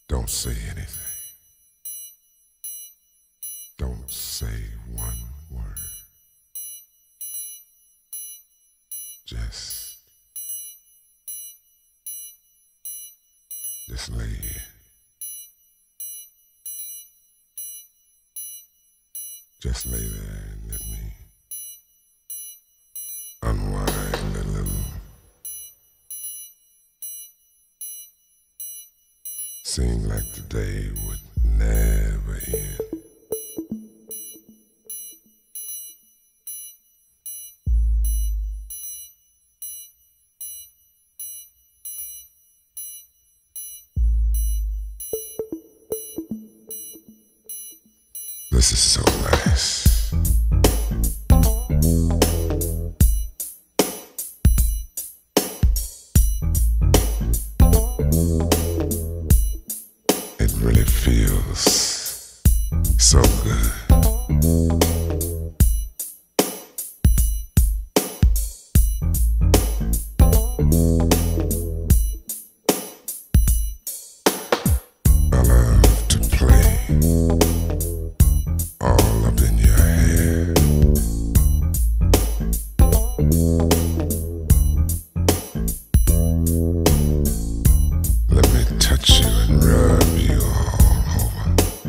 Don't say anything. Don't say one word. Just lay here. Just lay there and let me unwind a little. Seemed like the day would never end. This is so nice. It really feels so good. I love to play all up in your hair. Let me touch you and rub you all over.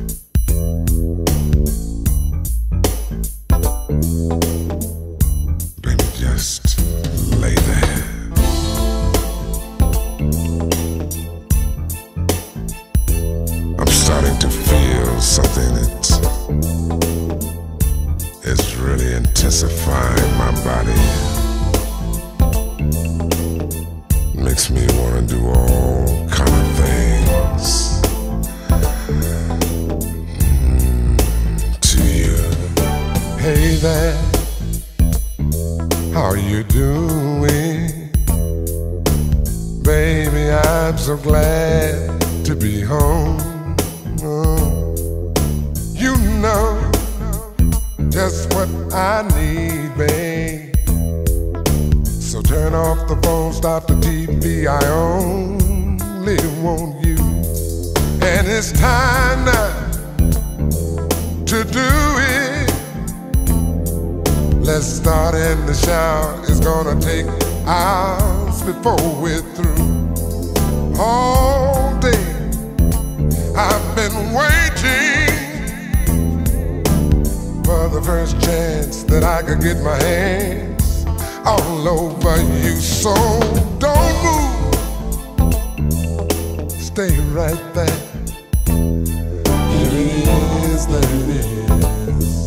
Baby, just lay there. I'm starting to feel something that is really intensifying my body. Makes me want to do all kind of things to you. Hey there, how you doing? Baby, I'm so glad to be home. You know just what I need, babe. So turn off the phone, stop the TV, I only want you. And it's time now to do it. Let's start in the shower, it's gonna take hours before we're through. All day I've been waiting for the first chance that I could get my hands all over you. So don't move, stay right there. There it is, there it is.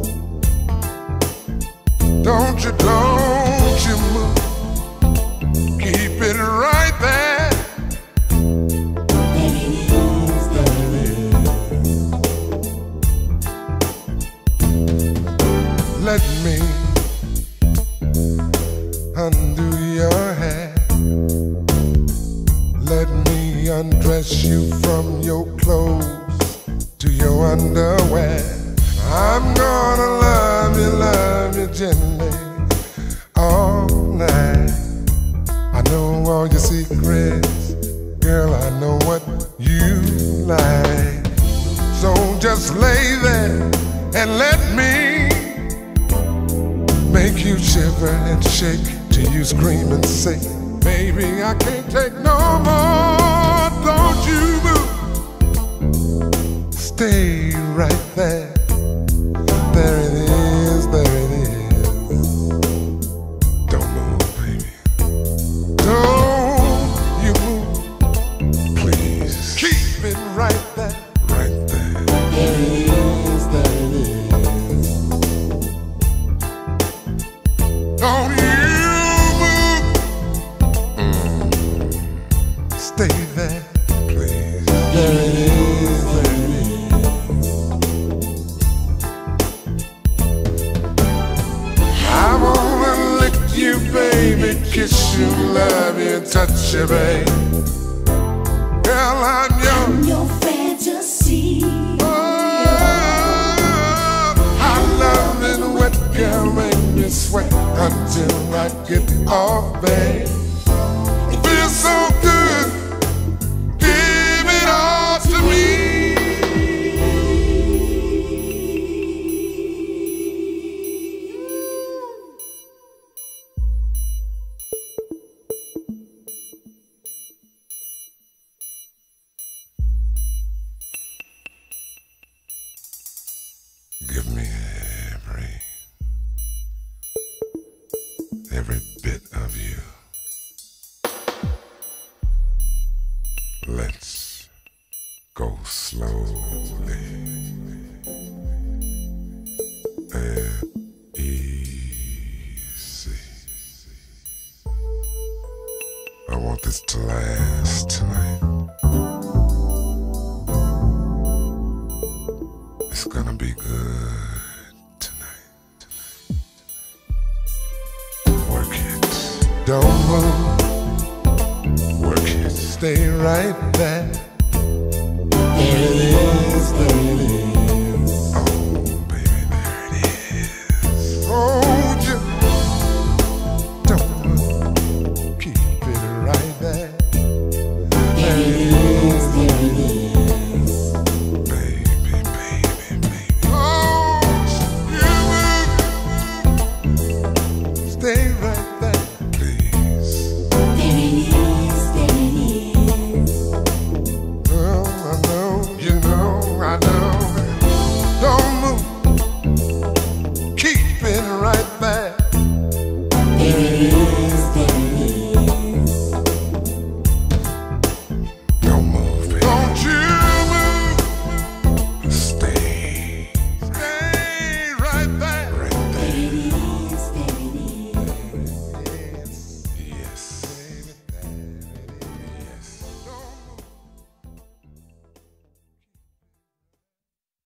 Don't you move, keep it right there. There it is, there it is. Let me undo your hair. Let me undress you from your clothes to your underwear. I'm gonna love you gently all night. I know all your secrets, girl, I know what you like. So just lay there and let me make you shiver and shake till you scream and say, baby, I can't take no more. Don't you move, stay right there. There it is, there it is. Don't move, baby. Don't you move, please. Keep it right there. Right there. There it is, there it is. Don't you move, stay there, please. There it is, there it is. I wanna lick you, baby, kiss you, love you, touch you, babe. Girl, I'm your fantasy. I love it wet, girl, make me sweat until I get off, babe. It feels so good, give it all Give me every bit of you. Let's go slowly and easy. I want this to last tonight. It's gonna be good tonight. Work it. Don't move. Work it. Stay right there.